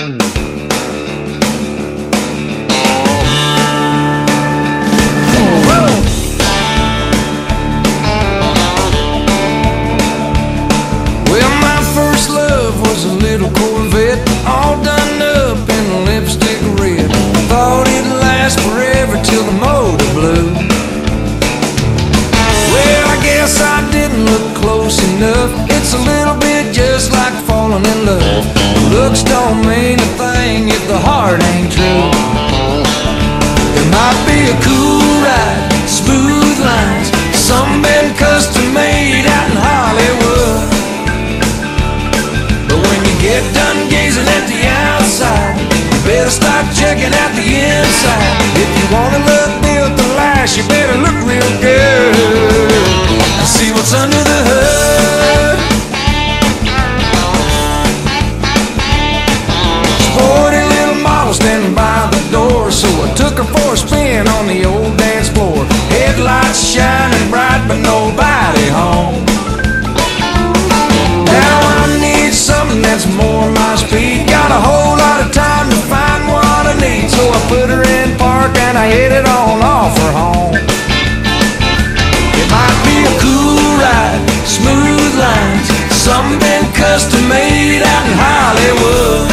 It's a little bit just like falling in love. Looks don't mean a thing if the heart ain't true. It might be a cool ride, smooth lines, some been custom made out in Hollywood. But when you get done gazing at the outside, you better start checking out the inside. If you wanna look built to last, you better look real good and see what's under the hood. Sporty little model standing by the door, so I took her for a spin on the old dance floor. Headlights shining bright, but nobody home. Now I need something that's more my speed. Got a whole lot of time to find what I need, so I put her in park and I headed on off her home. It might be a cool ride, smooth lines, some been custom made out in Hollywood.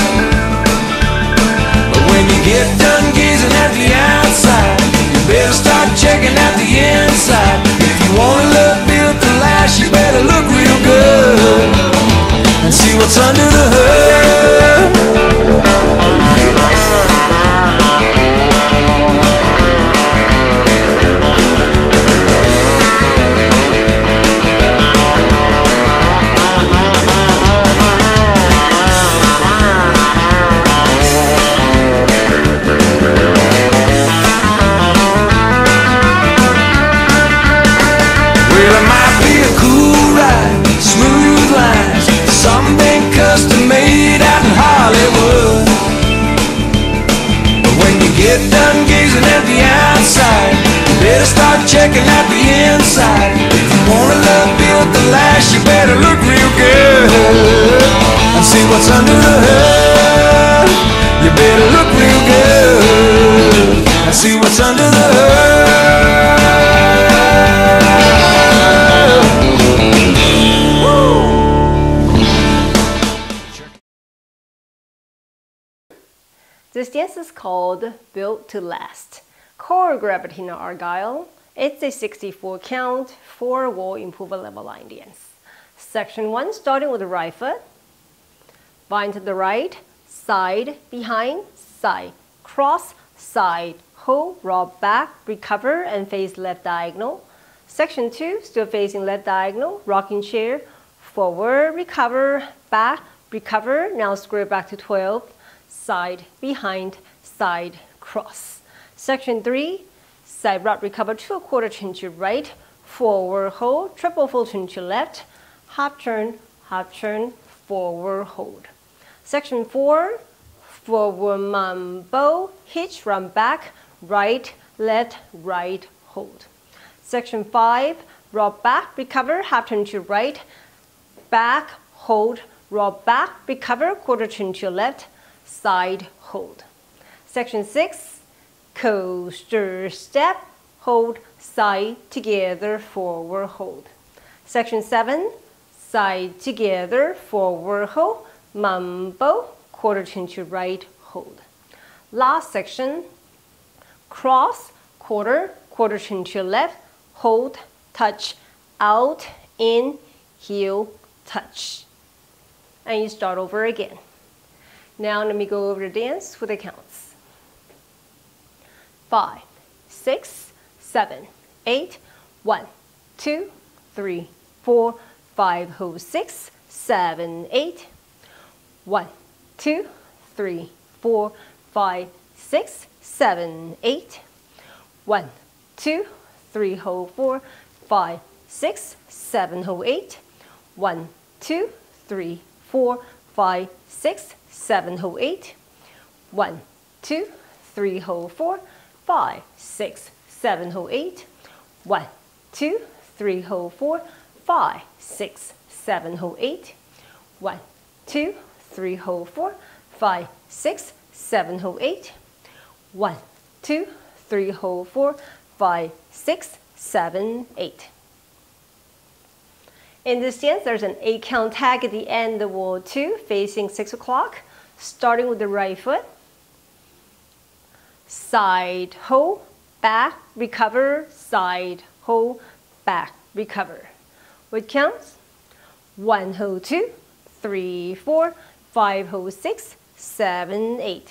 But when you get done gazing at the outside, you better start checking out the inside. If you wanna look built to last, you better look real good and see what's under the hood. Get done gazing at the outside, you better start checking out the inside. If you wanna look built to last, you better look real good and see what's under the hood. You better look real good and see what's under the hood. This dance is called Built to Last, choreographed in Argyle. It's a 64 count, 4-wall improver level line dance. Section 1, starting with the right foot. Bind to the right, side, behind, side, cross, side, hold, rock back, recover, and face left diagonal. Section 2, still facing left diagonal, rocking chair, forward, recover, back, recover, now square back to 12. Side, behind, side, cross. Section 3, side rock recover to a quarter turn to right, forward hold, triple full turn to left, half turn, forward hold. Section 4, forward mambo, hitch, run back, right, left, right, hold. Section 5, rock back, recover, half turn to right, back, hold, rock back, recover, quarter turn to left, side, hold. Section 6, coaster step, hold, side, together, forward, hold. Section 7, side, together, forward, hold, mambo, quarter turn to right, hold. Last section, cross, quarter turn to left, hold, touch, out, in, heel, touch. And you start over again. Now let me go over the dance with the counts. 5, 6, 7, 8, 1, 2, 3, 4, 5, hold 6, 7, 8, 1, 2, 3, 4, 5, 6, 7, 8, 1, 2, 3, hold 4, 5, 6, 7, hold 8, 1, 2, 3, 4, 5, 6, 7, hold 8, 1, 2, 3, hold 4, 5, 6, 7, hold 8, 1, 2, 3, hold 4, 5, 6, 7, hold 8, 1, 2, 3, hold 4, 5, 6, 7, hold 8. 1, 2, 3, hold 4, 5, 6, 7, 8. In this dance, there's an 8-count tag at the end of wall 2, facing 6 o'clock, starting with the right foot. Side, hold, back, recover, side, hold, back, recover. What counts? 1, hold 2, 3, 4, 5, hold 6, 7, 8.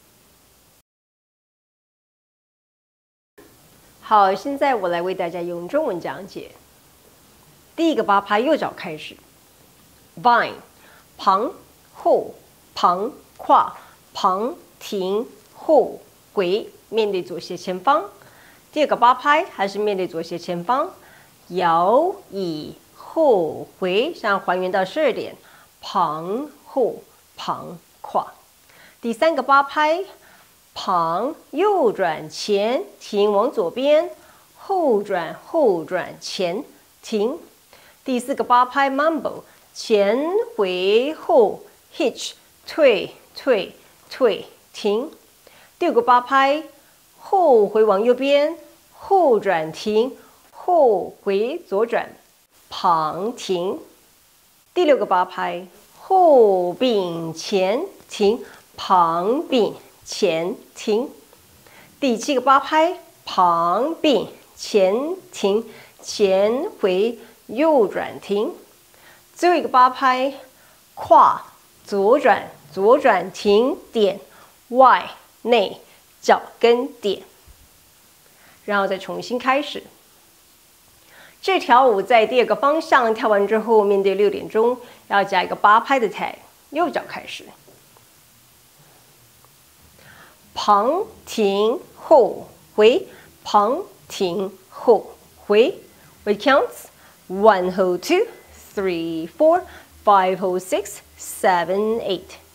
好，现在我来为大家用中文讲解。第一个八拍，右脚开始 ，vine， 旁后旁跨旁停后回，面对左斜前方。第二个八拍还是面对左斜前方，摇以后回，想还原到12点，旁后旁跨。第三个八拍，旁右转前停往左边，后转后转前停。第四个八拍 Mambo， 前回后 hitch 退退退停。第五个八拍后回往右边，后转停，后回左转，旁停。第六个八拍后并前停，旁并前停。第七个八拍旁并前停，前回右转停。最后一个八拍跨左转左转停点外内脚跟点，然后再重新开始。这条舞在第二个方向跳完之后，面对6点钟要加一个八拍的 tag， 右脚开始，旁停后回，旁停后回。What counts? 1 hold 2, 3, 4, 5 hold 6, 7, 8.